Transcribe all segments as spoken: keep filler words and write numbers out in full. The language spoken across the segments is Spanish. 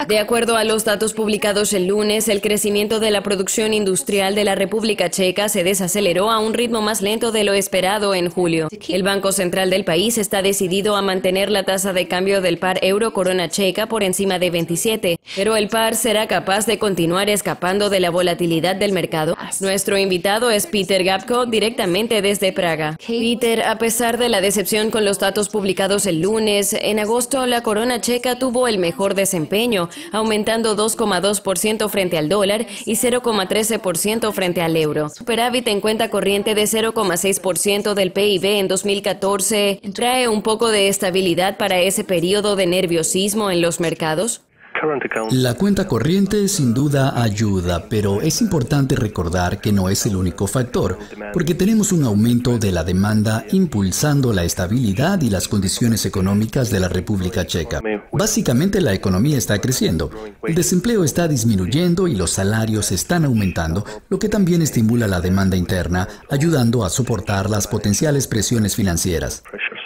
De acuerdo a los datos publicados el lunes, el crecimiento de la producción industrial de la República Checa se desaceleró a un ritmo más lento de lo esperado en julio. El Banco Central del país está decidido a mantener la tasa de cambio del par euro-corona checa por encima de veintisiete, pero el par será capaz de continuar escapando de la volatilidad del mercado. Nuestro invitado es Peter Gabko, directamente desde Praga. Peter, a pesar de la decepción con los datos publicados el lunes, en agosto la corona checa tuvo el mejor desempeño, aumentando dos coma dos por ciento frente al dólar y cero coma trece por ciento frente al euro. Superávit en cuenta corriente de cero coma seis por ciento del P I B en dos mil catorce trae un poco de estabilidad para ese periodo de nerviosismo en los mercados. La cuenta corriente sin duda ayuda, pero es importante recordar que no es el único factor, porque tenemos un aumento de la demanda impulsando la estabilidad y las condiciones económicas de la República Checa. Básicamente la economía está creciendo, el desempleo está disminuyendo y los salarios están aumentando, lo que también estimula la demanda interna, ayudando a soportar las potenciales presiones financieras.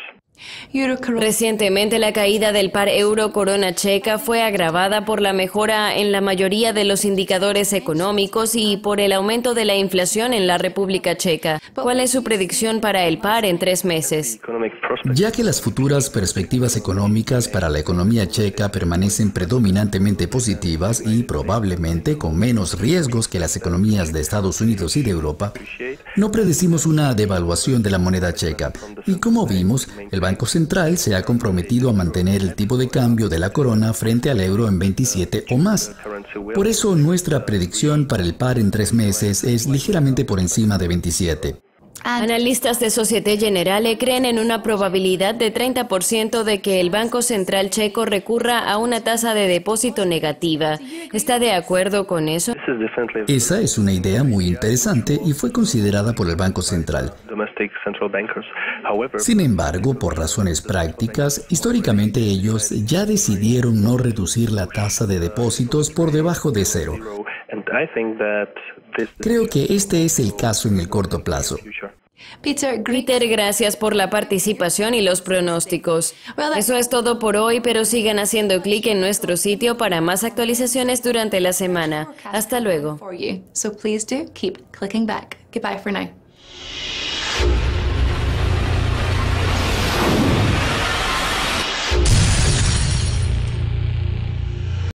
Recientemente la caída del par euro-corona checa fue agravada por la mejora en la mayoría de los indicadores económicos y por el aumento de la inflación en la República Checa. ¿Cuál es su predicción para el par en tres meses? Ya que las futuras perspectivas económicas para la economía checa permanecen predominantemente positivas y probablemente con menos riesgos que las economías de Estados Unidos y de Europa, no predecimos una devaluación de la moneda checa. Y como vimos, el Banco Central se ha comprometido a mantener el tipo de cambio de la corona frente al euro en veintisiete o más. Por eso nuestra predicción para el par en tres meses es ligeramente por encima de veintisiete. Analistas de Societe Generale creen en una probabilidad de treinta por ciento de que el Banco Central checo recurra a una tasa de depósito negativa. ¿Está de acuerdo con eso? Esa es una idea muy interesante y fue considerada por el Banco Central. Sin embargo, por razones prácticas, históricamente ellos ya decidieron no reducir la tasa de depósitos por debajo de cero. Creo que este es el caso en el corto plazo. Peter, gracias por la participación y los pronósticos. Eso es todo por hoy, pero sigan haciendo clic en nuestro sitio para más actualizaciones durante la semana. Hasta luego.